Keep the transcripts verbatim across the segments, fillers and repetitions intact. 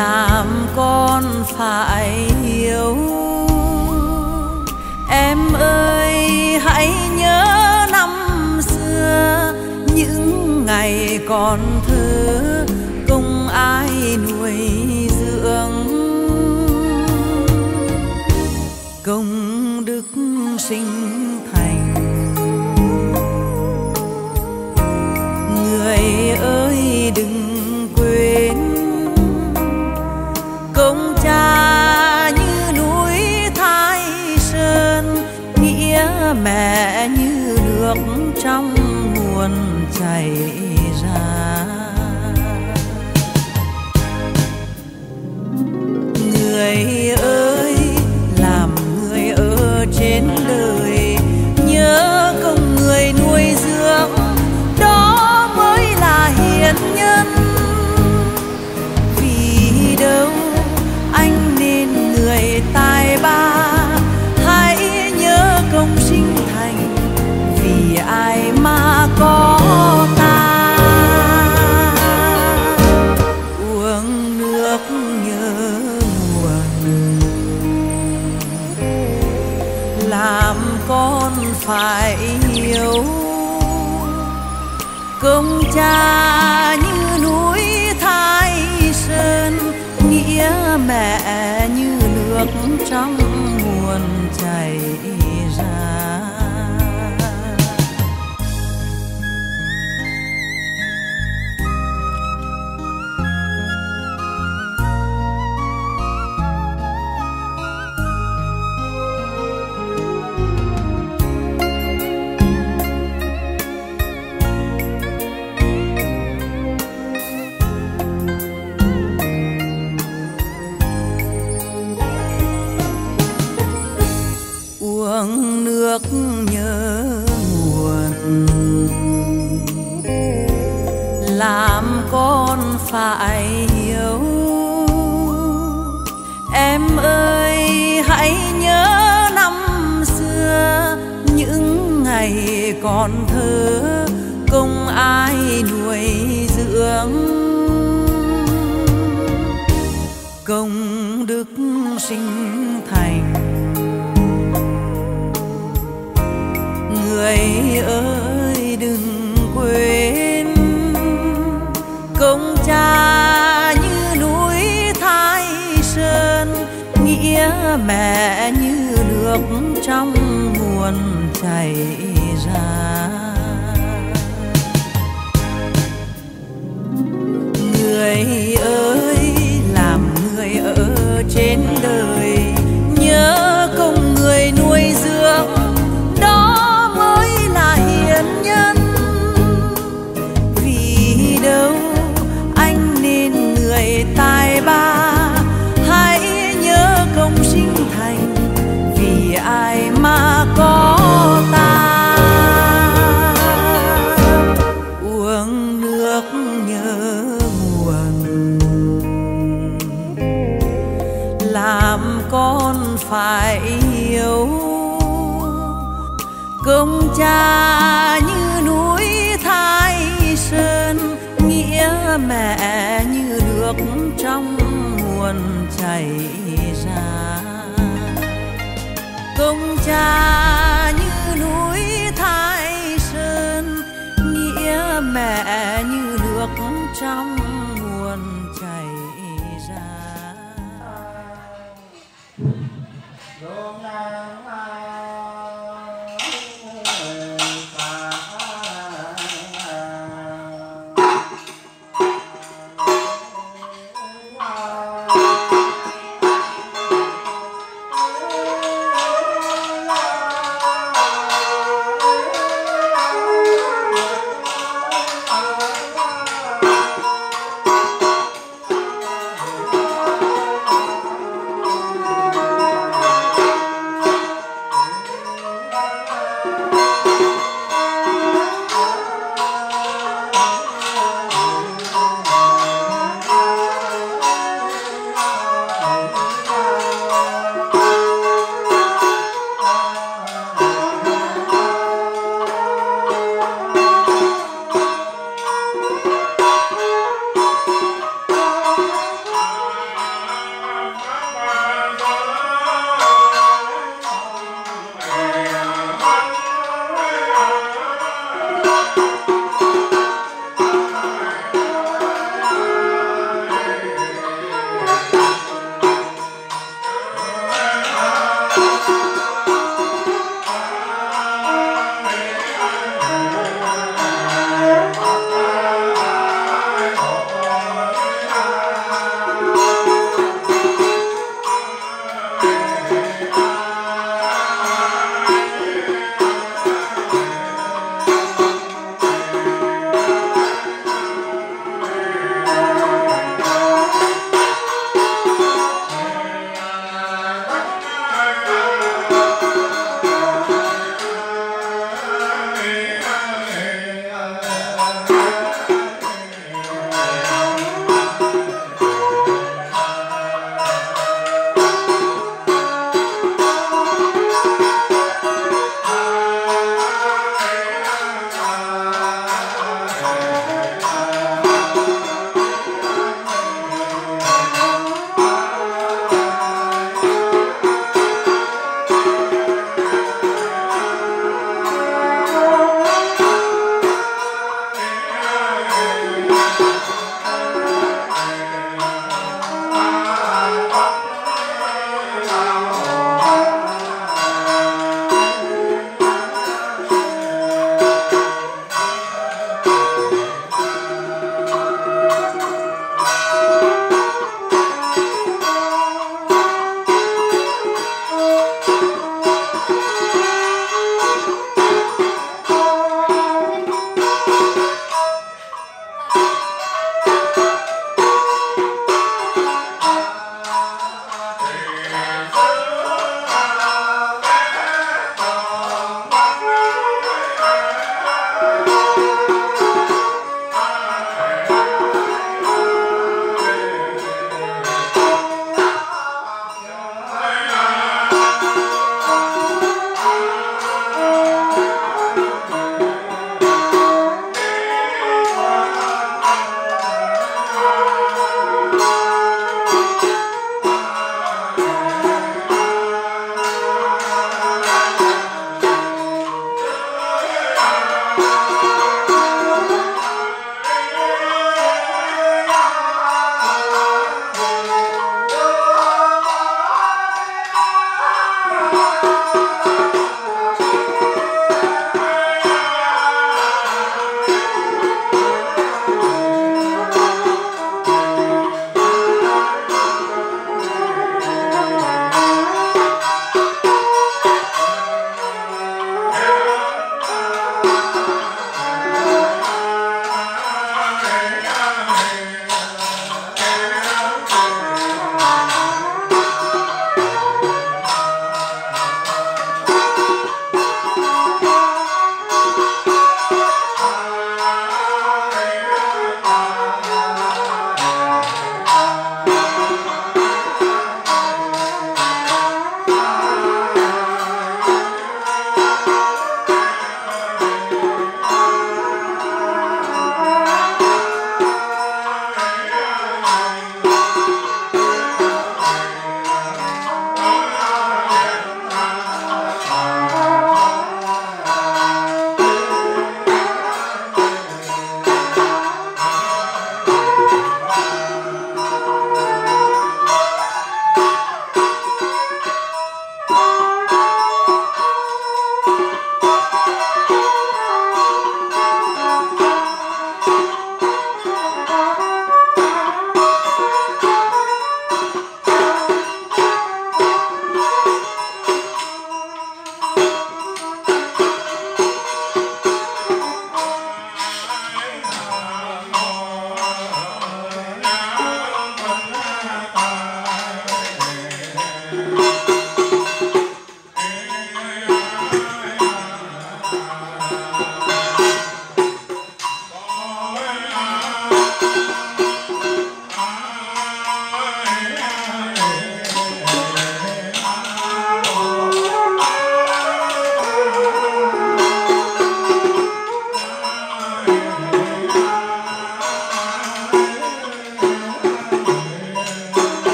làm con phải hiểu. Em ơi hãy nhớ năm xưa, những ngày còn thơ không ai nuôi dưỡng. Công đức sinh thành, người ơi đừng quên. Công cha như núi Thái Sơn, nghĩa mẹ như nước trong nguồn chảy ra. Người ơi làm người ở trên đời, nhớ công người nuôi dưỡng, đó mới là hiền nhân. Vì đâu anh nên người tài ba, hãy nhớ công sinh thành, vì ai mà có ta. Uống nước nhớ nguồn, làm con phải hiểu. Công cha như núi Thái Sơn, nghĩa mẹ như nước trong nguồn chảy ra. Uống nước nhớ nguồn, làm con phải hiểu. Em ơi hãy nhớ năm xưa, những ngày còn thơ không ai nuôi dưỡng. Công đức sinh thành, người ơi đừng quên. Công cha như núi Thái Sơn, nghĩa mẹ như nước trong nguồn chảy ra. Người ơi làm người ở trên đời, nhớ công người nuôi dưỡng, đó mới là hiền nhân. Vì đâu anh nên người tài ba, hãy nhớ công sinh thành, vì ai mà có ta. Uống nước nhớ nguồn, làm con phải hiểu. Công cha như núi Thái Sơn, nghĩa mẹ như nước trong nguồn chảy ra. Công cha như núi Thái Sơn, nghĩa mẹ như nước trong nguồn chảy ra.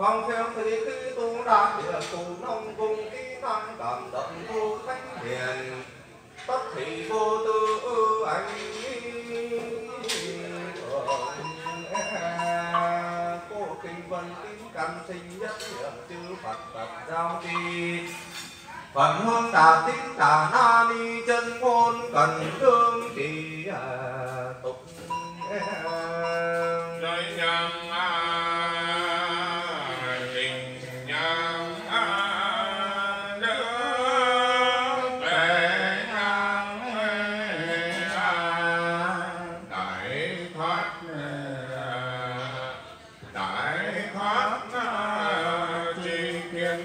phong theo thủy tư tu đa địa tu nông cung kỹ năng cảm động tu thánh hiền tất thị vô tư ư anh cô kinh vân tín căn sinh nhất niệm chư Phật Phật giao trì Phật hương đà tín đà na ni chân ngôn cần đương trì tục giới nhân tình nhân đức lễ nhân đại thoát đại thoát chi kiến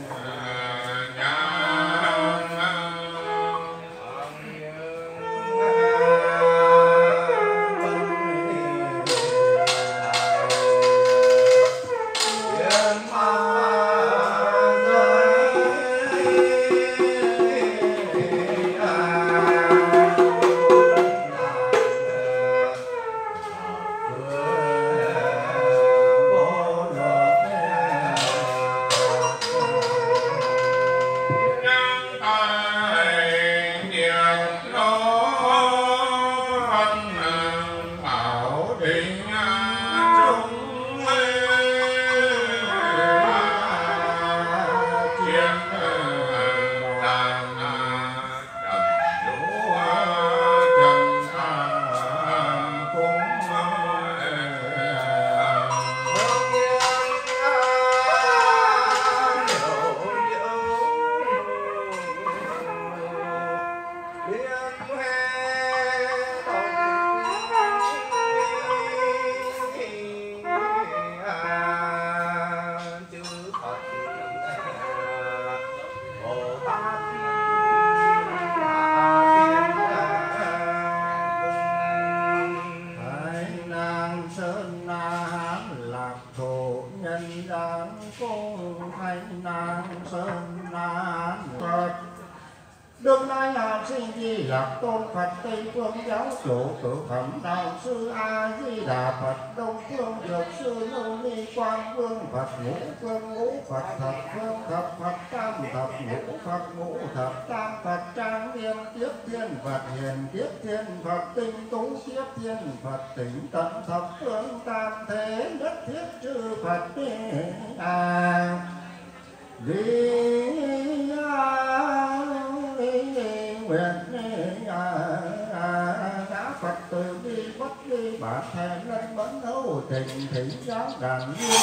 Đương nay học sinh Di Lặc Tôn Phật Tây Phương Giáo Chủ Cử Phẩm Đạo Sư A Di Đà Phật Đông Phương Dược Sư Lưu Ly Quang Vương Phật Ngũ Phương Ngũ Phật Thập Phương Thập Phật Tam Thập Ngũ Phật Ngũ Thập Tam Phật Trang Nghiêm Tiếp Thiên Phật Hiền Tiếp Thiên Phật Tinh Tú Tiếp Thiên Phật Tỉnh Tận Thập Phương Tam Thế Nhất Thiết Chư Phật A Di nguyện đã Phật từ bi bất ly bản thèm lên bấn hữu tình thỉnh giáo đàn nguyên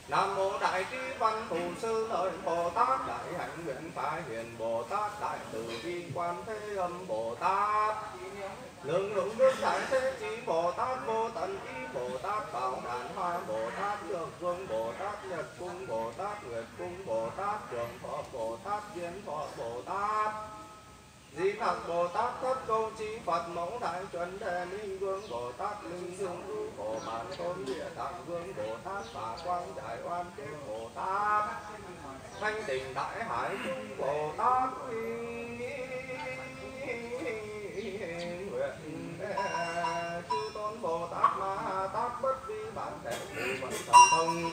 Nam mô Đại Trí Văn Thù Sư Lợi Bồ Tát, Đại Hạnh Nguyện Phái Hiền Bồ Tát, Đại Từ Vi Quan Thế Âm Bồ Tát, Lượng Lượng Đức Đại Thế Chí Bồ Tát, Vô Tận Ý Bồ Tát, Bảo Đàn Hoa Bồ Tát, Dược Vương Bồ Tát, Nhật Cung Bồ Tát, Nguyệt Cung Bồ Tát, Trường Thọ Bồ Tát, Viên Thọ Bồ Tát, Di Lặc Bồ Tát, Thất Câu Chi Phật, Mẫu Đại Chuẩn Đề Minh Vương Bồ Tát, Linh Dương Ưu Phổ Bản Tôn Địa Tạng Vương Bồ Tát, Phà Quang Giải Oan Kết Bồ Tát, Thanh Tịnh Đại Hải Trung Bồ Tát, Chư Tôn Bồ Tát Ma Tát, Bất Vi Bản Thể Phụ Vận Thần Thông.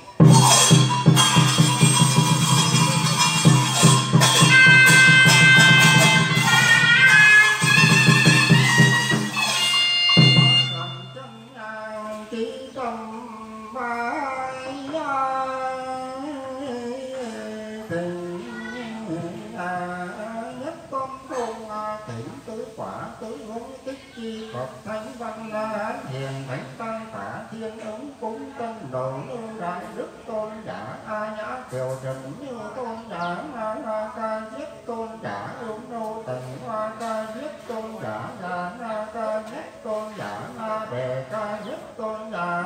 Phật Thánh Văn La Hiền Thánh Tăng Phả Thiên Ứng Cúng Tân Đồ Nương Đại Đức Tôn Giả A Nhã Kiều Trần Như Tôn Giả A La Ca Diếp Tôn Giả Ương Nô Tần Hoa Ca Diếp Tôn Giả Đà Na Ca Diếp Tôn Giả Na Đề Ca Diếp Tôn Giả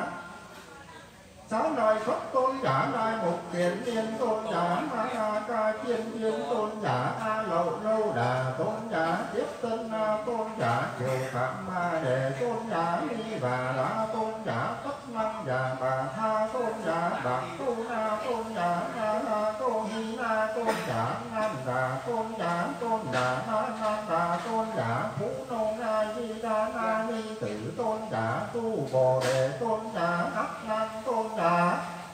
Sáu lời Phật Tôn Giả Đại Mục Kiền Liên Tôn Giả Ma A Ca Chiên Thiên Tôn Giả A Lậu Lâu Đà Tôn Giả Tiếp Tân Na Tôn Giả Kiều Phạm Ma Đề Tôn Giả Ni Bà La Tôn Giả Tất Năng Giả Bà Tha Tôn Giả Bạc Tu Na Tôn Giả Na Na Tô Hi Na Tôn Giả Nam Đà Tôn Giả Tôn Đà Na Nam Đà Tôn Giả Phú Nô Na Di Đà Na Ni Tử Tôn Giả Tu Bồ Đề Tôn Giả Ác Nan Tôn Giả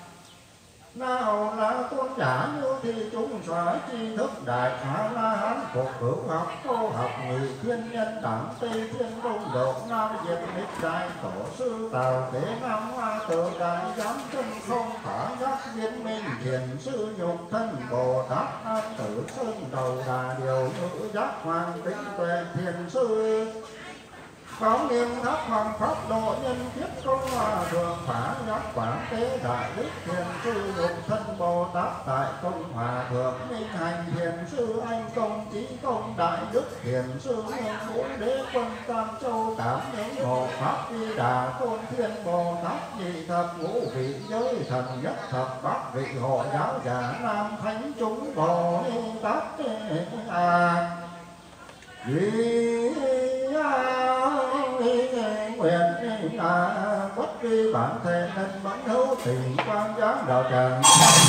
Na Hầu La Tôn Giả Như Thị Chúng Xóa Chi Thức Đại A La Hán Phục Hữu Học Cô Học Nghị Thiên Nhân Đẳng Tây Thiên Đông Độ Nam Việt Đích Đại Tổ Sư Tào Tế Nam Hoa Tự Đại Giám Chân Không Phá Giác Viên Minh Thiền Sư Nhục Thân Bồ Tát Nam Tử Sơn Đầu Đà Điều Ngữ Giác Hoàng Tĩnh Tuệ Thiền Sư Báo Nghiêm Tháp Hoàng Pháp Độ Nhân Thiết Công Hòa Thượng Phá Giác Quảng Tế Đại Đức Thiền Sư Nhục Thân Bồ Tát Tại Công Hòa Thượng Minh Hành Thiền Sư Anh Công Chí Công Đại Đức Thiền Sư Nguyên Vũ Đế Quân Tam Châu Tám Những Hộ Pháp Di Đà Tôn Thiên Bồ Tát Nhị Thập Ngũ Vị Giới Thần Nhất Thập Bát Vị Hộ Giáo Giả Nam Thánh Chúng Bồ Tát A Di nguyện là bất vi bản thể nên bắn hữu tình quan giác đạo tràng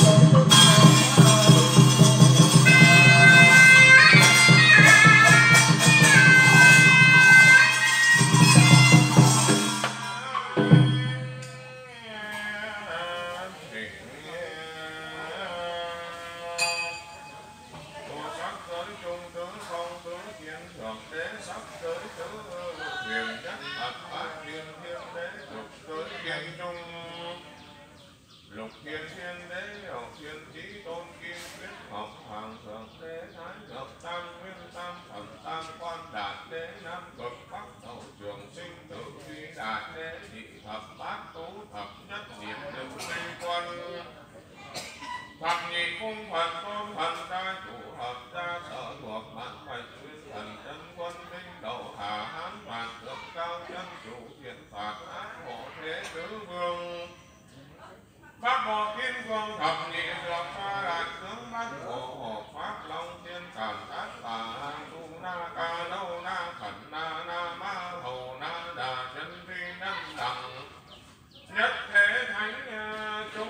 Lục Thiên Thiên Đế Hậu Thiên Chí Tôn Kim Quyết Học Hoàng Thượng Đế Thái Hợp Tam Nguyên Tam Thần Tam Quan Đạt Đế Nam Cực Bắc Hậu Trường Sinh Tử Duy Đạt Đế Thị Thập Bát Tú Thập Nhất Niệm Đừng Tây Quân Thập Nhị Cung Phật Tôn Thần Ca Chủ Hợp Gia Sở Thuộc Bản Hoạch Nguyên Thần Chân Quân Minh Đầu Hà Hán Bản Thượng Cao Chân Chủ Thiện Phạt Ác Hộ Thế Tứ Vương Pháp Bộ Thiên Vương Thập Nhị Dược Pha Đại Tướng Bát Bộ Hộ Pháp Long Thiên Cảm Tác Bà Hàng Tu Na Ca Lâu Na Khẩn Na Na Ma Hầu Na Đà Chân Vi Năm Đẳng Nhất Thế Thánh Chúng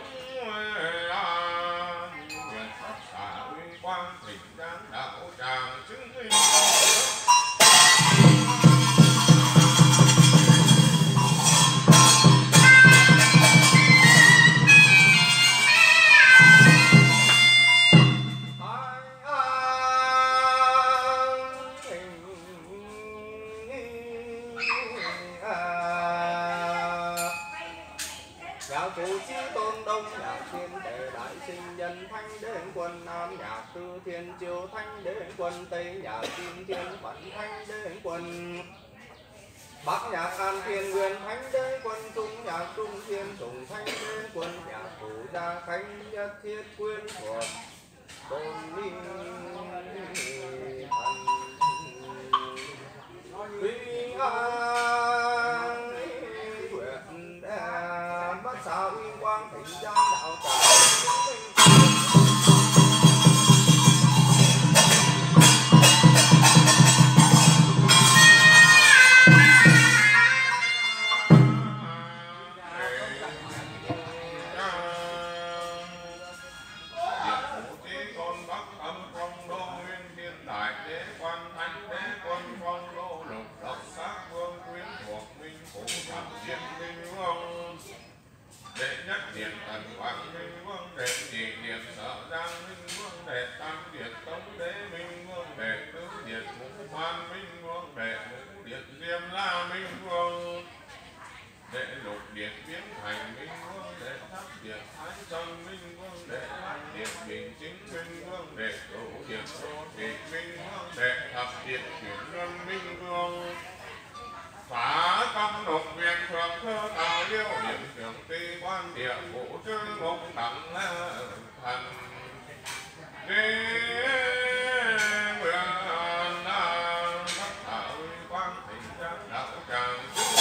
Nguyện Pháp Xả Uy Quang Thịnh Giáng Đạo Tràng Chứng Minh Tư Thiên Chiêu Thanh Đế Quân Tây Nhà Kim Thiên Phận Thanh Đế Quân Bác nhạc an thiên nguyên thánh đế quân trung nhạc trung thiên sùng thánh đế quân nhạc phủ gia khánh nhất thiết quyến thuộc tôn linh thần quý an nguyện bất sao uy quang thịnh giang đạo tràng. Đệ nhất điện thần hoàng minh vương, đệ nhị điện sở giang minh vương, đệ tam điện tống đế minh vương, đệ tứ điện ngũ hoan minh vương, đệ ngũ điện diêm la minh vương, đệ lục điện biến thành minh vương, đệ thất điện thái sơn minh vương, đệ bát điện bình chính minh vương, đệ cửu điện đô thị minh vương, đệ thập điện chuyển luân minh vương. Phá tâm lục viện thường thơ tạo liêu điểm trưởng ti quan địa vũ chư ngục đẳng thần đế nguyện bất thảo quang thịnh giác đạo tràng.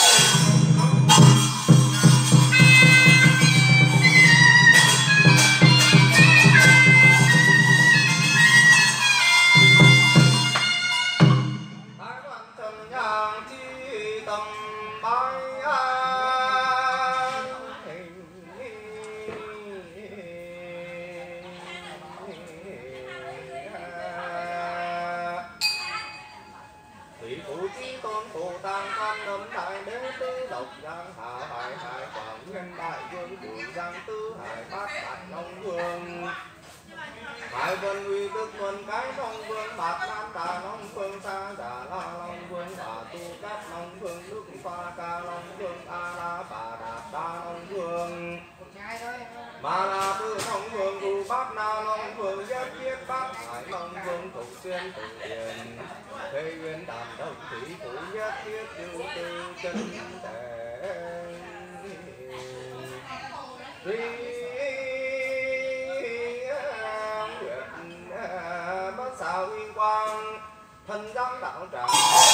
Hải vân uy đức quân cái long vương bạc nam tà long vương sa giả la long vương bà tu cát long vương đức pha ca long vương a la bà đạt đa long vương ma la tư long vương tu bát na long vương nhất thiết bát hải long vương thục xuyên tự hiền thế nguyên đàn đồng thủy phủ nhất thiết lưu tư chân thể sao uy quang thần giang đạo tràng.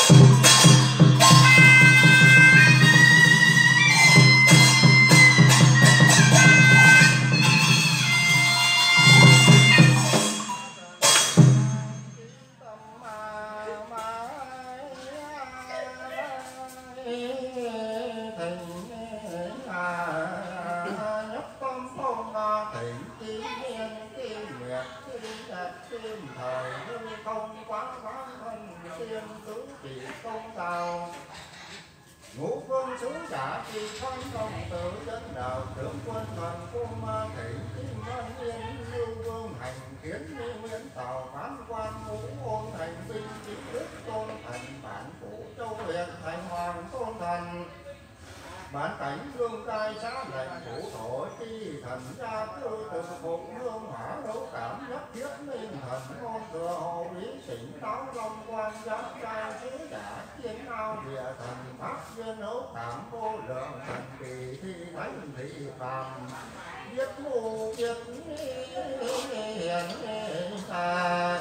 Ngũ phương sứ giả kỳ phong công tử dẫn đạo tướng quân đoàn cung ma thị kim văn yên lưu vương hành kiến như nguyên tàu phán quan ngũ ôn thành binh chính đức tôn thành bản phủ châu huyện thành hoàng tôn thành bản cảnh lương cai xá lệnh phủ thổ chi thần gia tư từ phụng hương hỏa đấu cảm nhất thiết minh thần ngôn thừa hồ lý tỉnh táo long quan giám trai sứ giả chiến ao địa thần pháp viên hữu cảm vô lượng thần kỳ thi thánh thị phàm biết mù biết hiền à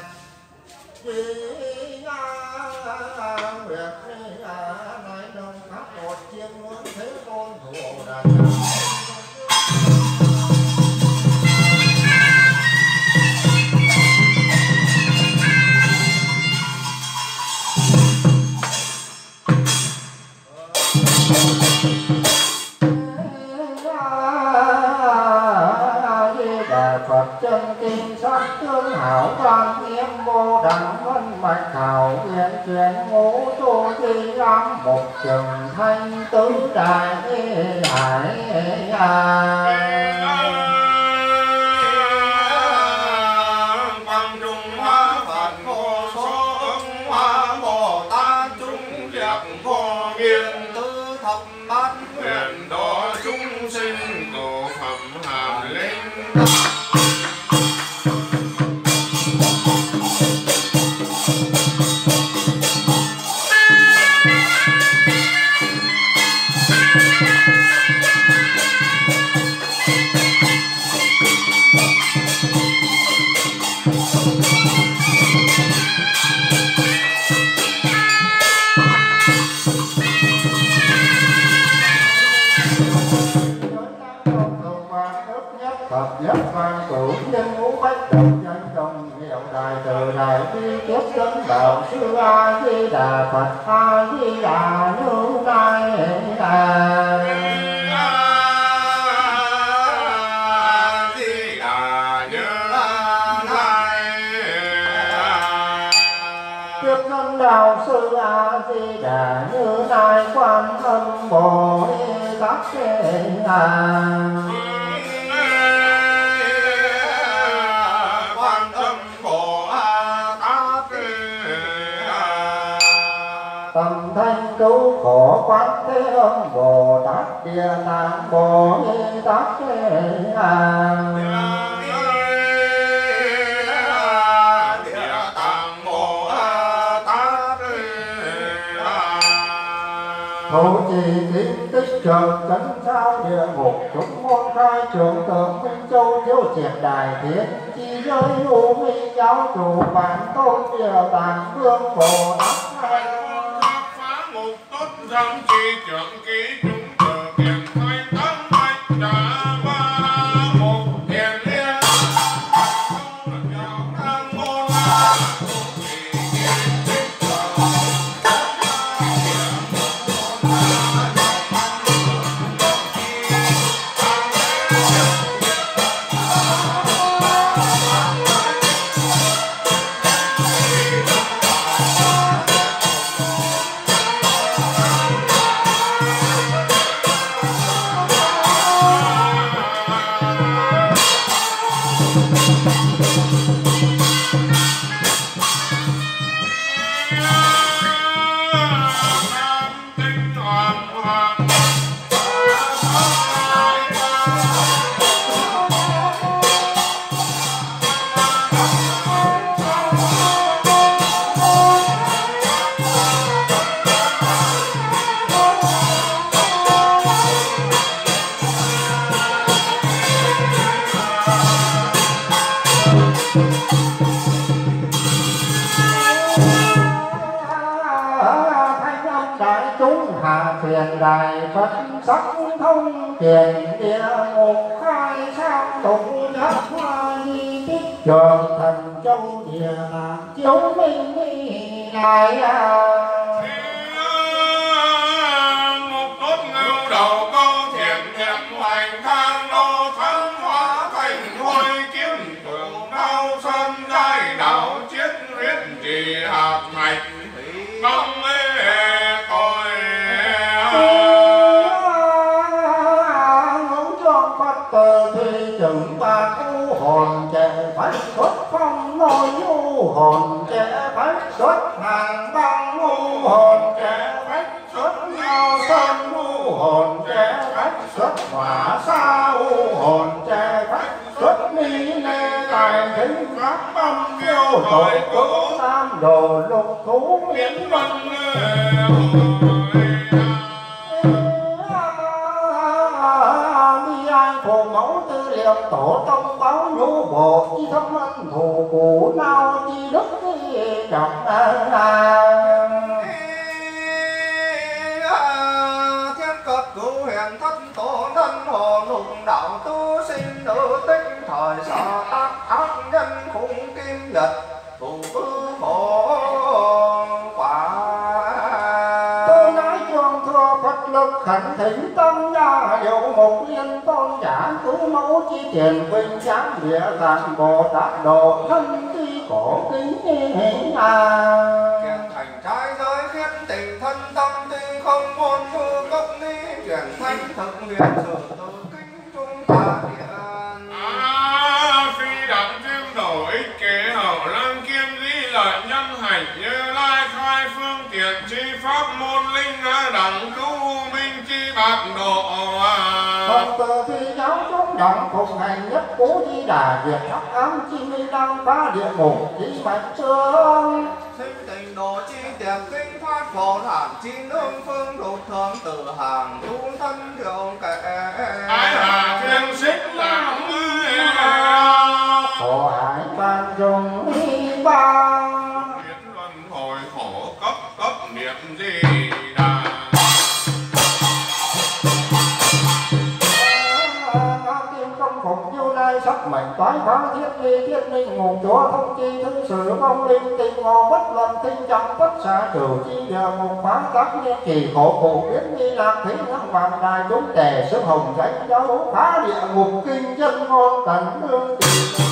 vì a nguyệt a nói đông khắp một chiên ngưỡng thế tôn thủ đàn Phật chân kinh sắc tướng hảo quan nghiêm vô đẳng vân mạch hảo nguyện chuyển ngũ tu thi ám một trường thanh tứ đại hải quang trung hóa phật vô số ứng hóa bồ tát chúng việc vô biên tứ thập bát nguyện độ chúng sinh cầu phẩm hàm linh. cửu nhân ngũ bách đầu nhân đồng hiệu đại từ đại bi tiếp dẫn đạo sư A Di Đà Phật A Di Đà Như Lai A Di Đà Như Lai. tiếp dẫn đạo sư A Di Đà Như Lai Quan Âm Bồ Tát A Quan Âm Bồ Tát. Tầm thanh cứu khổ Quán Thế Âm Bồ Tát Địa Tạng Bồ Tát A Địa Tạng Bồ Tát. Thủ trì tín tích trường cấn sao địa ngục chúng môn khai trường tượng Minh Châu thiếu triệt đài thiết chi giới u minh giáo chủ bản tôn địa tạng vương Bồ Tát Phá ngục tốt rằng chi trưởng ký chúng chờ kiền hai tám bạch trà ba một thiền liên không là giáo thang môn la thủ trì kiến tích trường thanh âm đại chúng hạ thiền đài Phật sắc thông tiền địa ngục khai sang tụng nhất hoa di tích trường thần châu địa lạc chiếu minh đi đại một tốt ngưu đầu câu thiện thiện hoành thang đô thắng hóa thành hôi kiếm tường đao sơn giai đạo chiết huyết trì hạt mạch mong ê tôi ngũ tròn Phật từ thi chừng ba u hồn trẻ phải xuất phong nôi u hồn trẻ phải xuất hàng băng u hồn trẻ phải xuất ngao sơn u hồn trẻ phải xuất hỏa sa u hồn trẻ phải xuất ni nê tài thính pháp âm yêu tội cứu nam đồ lục thú miễn vân mi ai phù mẫu tư liệu tổ tông báo nhu bộ chi thâm ân thù cụ nào chi đức trọng thiên cực cửu huyền thất tổ thân hồ lục đạo tu sinh nữ tích thời sở tác ác nhân khủng kim nhật thủ tư phổ quả tôi nói chuông thưa Phật lực khẩn thỉnh tâm gia hiệu một liên tôn giả cứu mẫu chi tiền vinh giám địa tạng Bồ Tát độ thân tuy cổ kính hình à kiện thành trái giới khiết tình thân tâm tuy không môn thư cấp lý chuyển thanh thực huyền sự tự kinh trung ta điện À, phi đẳng thêm đổ ích kế hậu lăng kiêm lý lợi nhân hành như lai khai phương tiện chi pháp môn linh đẳng cứu minh chi bạc độ Phật từ thi giáo chúng động cùng hành nhất cố di đà diệt hắc ám chi mi đăng phá địa ngục chi bạch trương sinh tình độ chi tiệm kinh thoát phổ thản chi nương phương lục thường từ hàng tu thân thiệu kệ ái hà thiên xích làm khổ hải ban dung y ba biến luân hồi khổ cấp cấp niệm di đà kim công phục như lai sắc mệnh toái phá thiết nghi thiết minh ngục chúa thông chi thứ sử vong linh tình ngộ bất luận tinh trọng tất xả trừ chi địa ngục phá tác niên kỳ khổ khổ biến nghi lạc thế ngắm vạn đài chúng tề sức hồng danh giáo phá địa ngục kinh chân ngôn tận hương tình.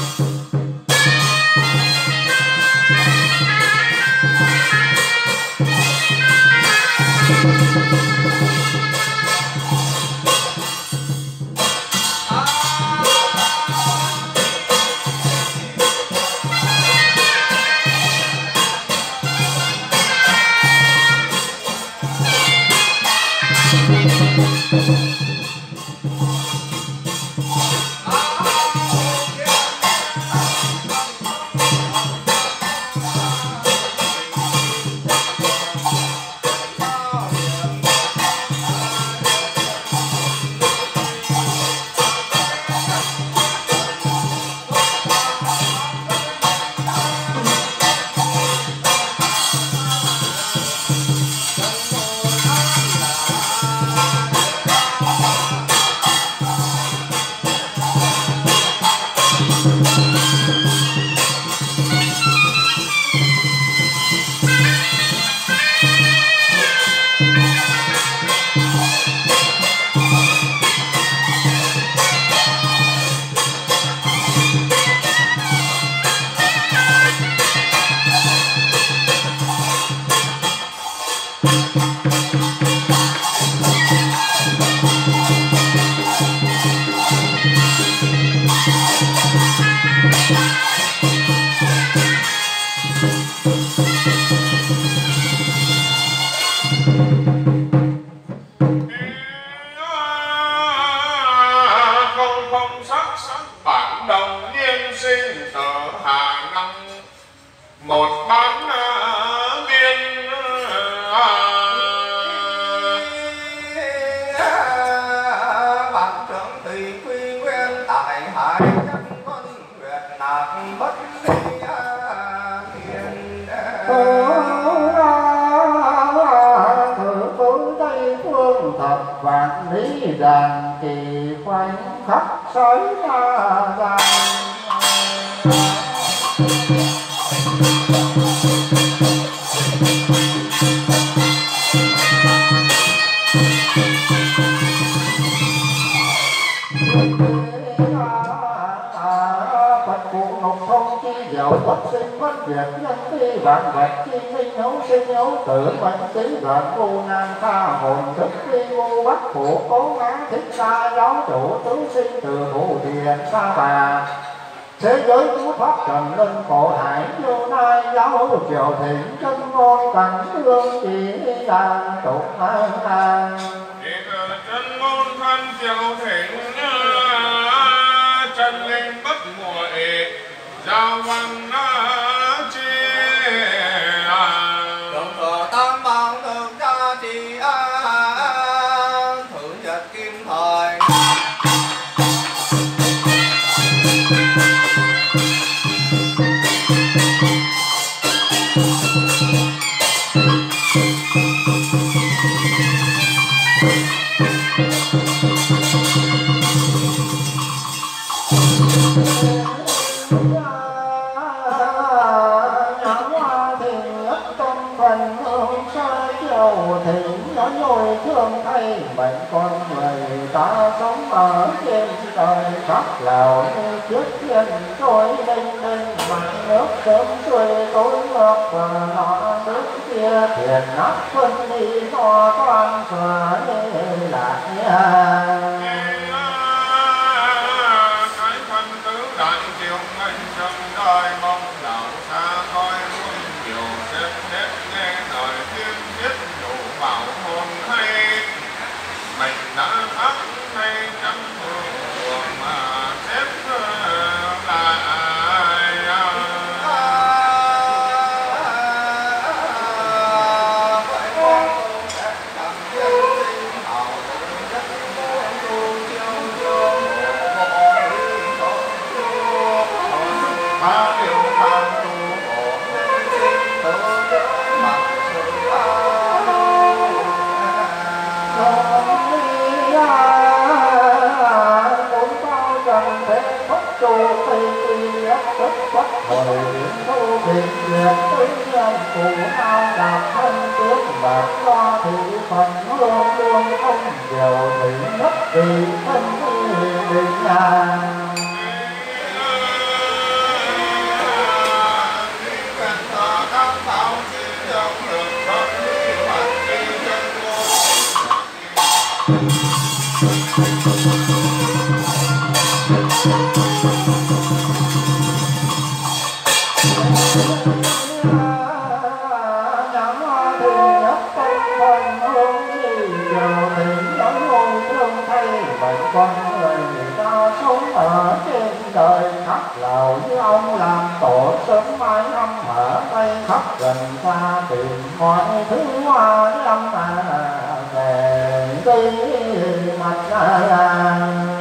Thế giới chú pháp trần linh cổ hải vô nai giáo triều thịnh chân ngôn cảnh hương chỉ đàn tục an an. Chân ngôn thân triều thịnh chân linh bất muội giao văn chi. Đồng cờ tam bảo được ra trị an thử nhật kim thời. Thương thay mệnh con người ta sống ở trên đời khắp lào như trước thiên trôi linh linh mặt nước sớm xuôi tối ngược và nọ nước kia thiền nát phân đi no con xòa như lạc nha. Cái thân tứ đại chiều ngân trong đời mong đạo xa coi muôn chiều xếp xếp nghe lời thiên thiết đủ bảo hồn hay mình đã ấp hay chẳng thường mà xếp lại. Hãy subscribe cho tức bất hồi thu biệt liệt tư nhân phù ao đạp thân tiếng bạc lo thị phần hương đương không điều thị mất vì thân định nhà. Con người ta sống ở trên đời khắp lào như ông làm tổ sớm mai năm ở đây khắp gần xa tìm mọi thứ hoa lâm à về đây mặt à.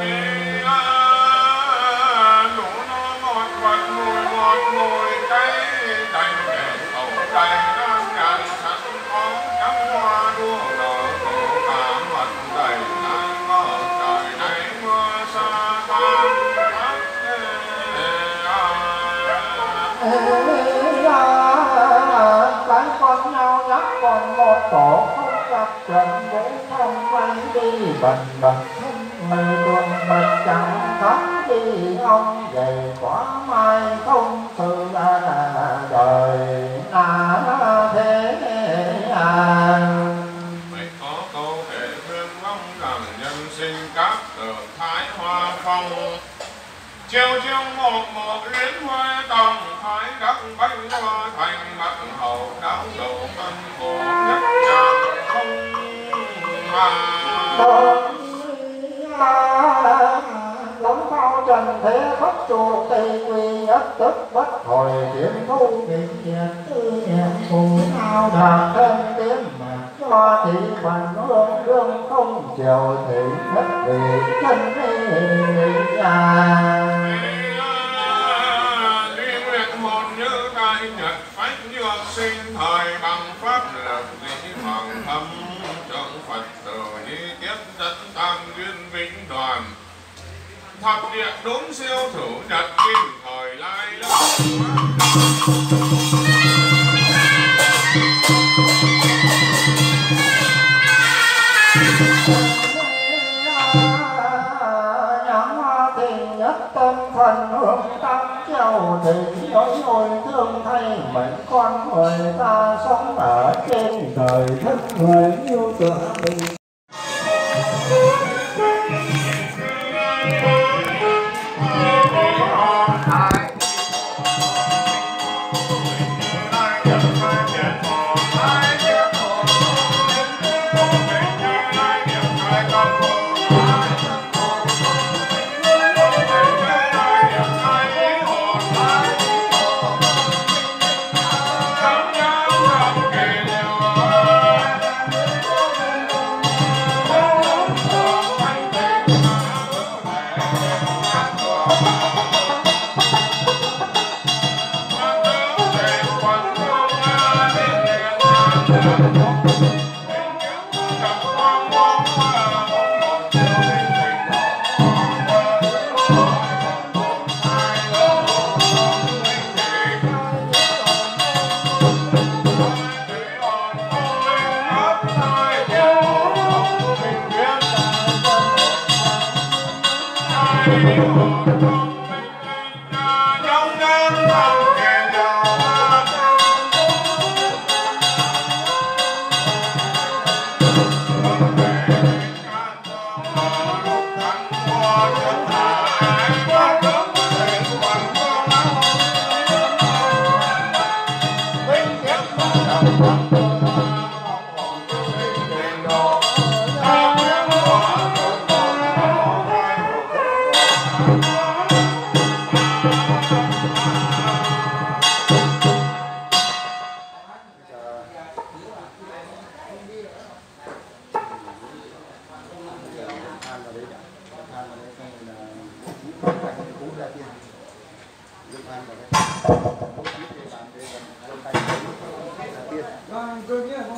Cái con nhau nhắc còn một tổ không gặp gần cũng không quay đi bần bật thân người tuần bật chẳng thắng đi ông về quá mai không sự là đời là thế à. Mày có câu thể thương vong làm nhân sinh các tờ thái hoa phong chiều chiều một một luyến hoa tòng thái đắc bánh hoa thành mặt hậu đáo đầu phân cổ nhất tràng không mà lắm bao trần thế khắp chùa tây quy nhất tức bất hồi tiến thu định nhiên tư niệm phù ao đàn thân tiến mà cho thị phần hương đương không chiều thị nhất vì chân đi nhà. Sinh thời bằng pháp lực lý hoàng thâm trong Phật tử đi tiếp đất tam duyên vĩnh đoàn thập địa đúng siêu thủ nhật kim thời lai tâm phần hương tăng treo thì nỗi hồi thương thay mệnh con người ta sống ở trên đời thân người yêu tựa mình. Vâng, tôi nghĩ là